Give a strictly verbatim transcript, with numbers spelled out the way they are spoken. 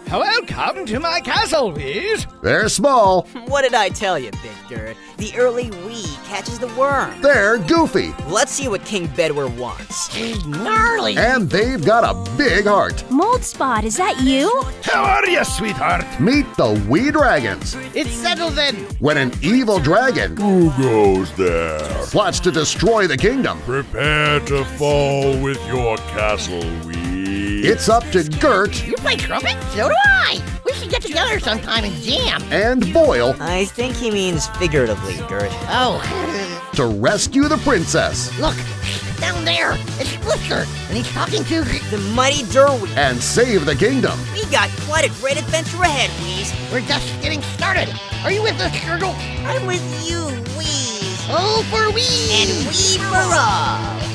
Welcome to my castle, Wheeze. They're small. What did I tell you, Big Dirt? The early Wee catches the worm. They're goofy. Let's see what King Bedware wants. He's gnarly. And they've got a big heart. Moldspot, is that you? How are you, sweetheart? Meet the Wee Dragons. It's settled then. When an evil dragon Who goes there? plots to destroy the kingdom, Prepare to fall with your castle, Wee. it's up to Gert You play trumpet? So do I. We should get together sometime and jam. and Boyle I think he means figuratively, Gert. Oh, to rescue the princess look. Down there. It's Splinter. And he's talking to... The mighty Derwee. and save the kingdom. We got quite a great adventure ahead, Wheeze. We're just getting started. Are you with us, Turtle? I'm with you, Wheeze. Oh, for we. And we for all.